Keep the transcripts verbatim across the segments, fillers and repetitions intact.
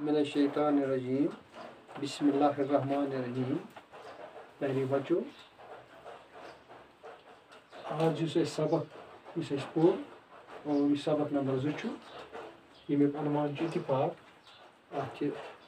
من الشیطان الرجیم بسم اللہ الرحمن الرحیم. پہلے بچو آج اس سبق اس پور اور یہ سبق نمبر زو یمیک عنوان اتفاق ات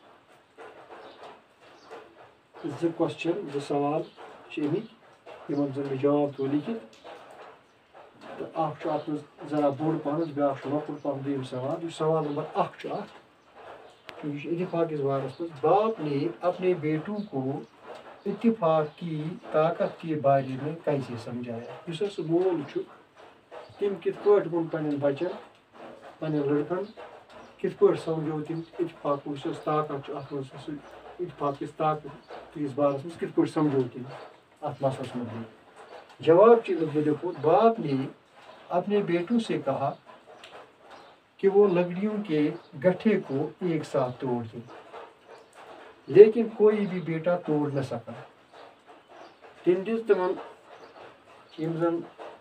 زٕ کوسچن زٕ سوال امک یمن زن میں جواب تو لکھت تو اخ ات ذرا بوڑ پہن بیاکھ لۄکُٹ پہن دوٚیِم سوال. یہ سوال نمبر اخ ات یہ اتفاق اس بارس میں باپ نے اپنے بیٹوں کو اتفاق کی طاقت کے بارے میں کیسے سمجھایا. اس سہ مول تم کت پٲٹھۍ ووٚن پنٛنٮ۪ن بچن پنٛنٮ۪ن لڑکن کت پٲٹھۍ سمجھو تم اتفاق یُس طاقت اتھ منٛز سُہ اتفاق کس طاقت کس بارس منٛز کت پٲٹھۍ سمجھو تم اتھ مسئلس متعلق. جواب میں لیکھو باپ نے اپنے بیٹوں سے کہا کہ وہ لکڑیوں کے گٹھے کو ایک ساتھ توڑ دیں لیکن کوئی بھی بیٹا توڑ نہ سکا. تم دِژ تمن یم زن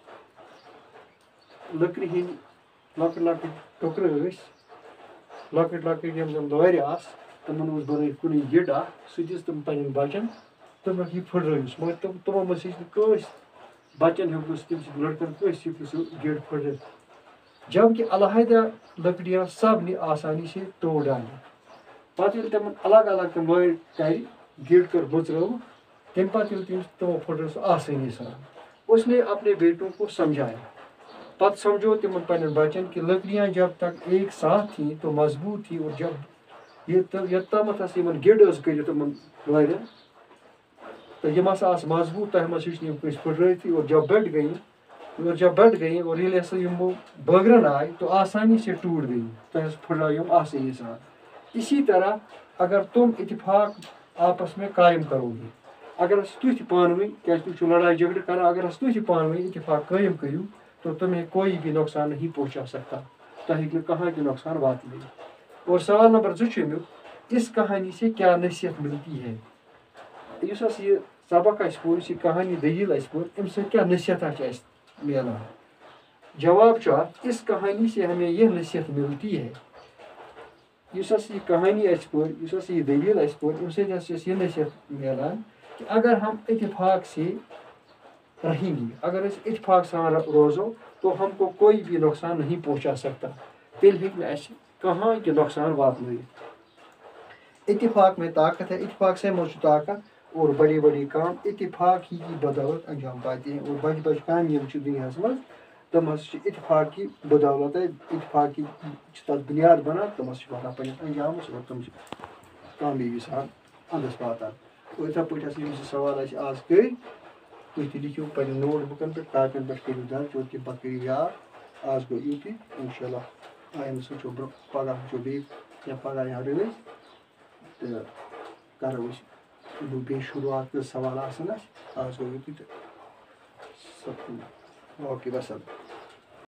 لکڑِ ہٕنٛدۍ لۄکٕٹۍ لۄکٕٹۍ ٹُکرٕ ٲسۍ لۄکٕٹۍ لۄکٕٹۍ یم زن لورِ آسہٕ تمن اوس بنٲیِتھ کُنُے گِٹ اکھ سُہ دِژ تم پنٕنٮ۪ن بچن تمن یہِ پھٕٹرٲوِس مگر تم تمو منٛز ہیٚچ نہٕ کٲنٛسہِ بچن ہیوٚک نہٕ سُہ تمہِ سۭتۍ لڑکن کٲنٛسہِ ہیوٚک نہٕ سُہ گِٹ پھٕٹرِتھ جبکہ علیحدہ لکڑیاں سب نے آسانی سے توڑ ڈالی. پتہٕ ییٚلہِ تمن الگ الگ تم لٲر کرِ گِٹ کر بُژرٲوٕکھ تمہِ پتہٕ ییٚلہِ تم تمو پھٕٹرٲو سُہ آسانی سان. اس نے اپنے بیٹوں کو سمجھایا. پتہٕ سمجھو تمن پنٕنٮ۪ن بچن کہ لکڑیاں جب تک ایک ساتھ تھیں تو مضبوط تھی اور جب یوٚت تامتھ ہسا یمن گِڈ ٲس کٔرِتھ تمن لورٮ۪ن تو یم ہسا آسہٕ مضبوط تۄہہِ منٛز ہیٚچ نہٕ یم کٲنٛسہِ پھٕٹرٲوتھٕے اور جب بڑھ گئی اور جب بڑھ گئی اور ییٚلہِ ہسا یمو بٲگرن آئے تو آسانی سے ٹوٹ گئی تۄہہِ پھٕٹرٲو یم آسانی سان. اسی طرح اگر تم اتفاق آپس میں قائم کرو گے اگر ہسا تُہۍ تہِ پانہٕ ؤنۍ کیازِ تُہۍ چھِو لڑائی جھگڑٕ کران اگر ہسا تُہۍ تہِ پانہٕ ؤنۍ اتفاق قٲیِم کٔرِو تو تمہیں کوئی بھی نقصان نہیں پہنچا سکتا. تۄہہِ ہیٚکہِ نہٕ کٕہۭنۍ تہِ نقصان واتنٲیِتھ. اور سوال نمبر زٕ چھُ امیُک اس کہانی سے کیا نصیحت ملتی ہے. یُس ہسا یہ سبق اسہِ پوٚر یُس یہِ کہانی دٔلیٖل اسہِ پوٚر امہِ سۭتۍ کیٛاہ نصیحتہ چھِ اسہِ ملان. جواب چھُ اتھ اس کہانی سے ہمیں یہ نصیحت ملتی ہے. یُس ہسا یہ کہانی اسہِ پوٚر یُس ہسا یہ دٔلیٖل اسہِ پوٚر امہِ سۭتۍ ہسا چھِ اسہِ یہِ نصیحت ملان کہ اگر ہم اتفاق سے رہیں گے اگر أسۍ اتفاق سان روزو تو ہم کو کوئی بھی نقصان نہیں پہنچا سکتا. تیٚلہِ ہیٚکہِ نہٕ اسہِ کٕہۭنۍ تہِ نقصان واتنٲیِتھ. اتفاق میں طاقت ہے. اتفاق سے منٛز چھُ طاقت اور بڑی بڑی کام اتفاق ہی کی بدولت انجام پاتے ہیں. اور بجہِ بجہِ کامہِ یِم چھِ دُنیاہس منٛز تم ہسا چھِ اتفاق کی بدولت اتفاق کی چھِ تتھ بُنیاد بنان تم ہسا چھِ واتان پننِس انجامس اور تم چھِ کامیٲبی سان انٛدس واتان. اور یِتھے پٲٹھۍ ہسا یِم زٕ سوال اسہِ آز کٔرۍ تُہۍ تہِ لیکھِو پننٮ۪ن نوٹ بُکن پٮ۪ٹھ کاپین پٮ۪ٹھ کٔرِو درج اور تمہِ پتہٕ کٔرِو یاد. آز گوٚو یُتُے انشاء اللہ آینٛدٕ وٕچھو برٛونٛہہ پگاہ وٕچھو بیٚیہِ یا پگاہ یا رٲژ تہٕ کرو أسۍ بیٚیہِ شروعات کٔژ سوال آسن اسہِ. آز گوٚو یُتُے تہٕ اوکے وسلام.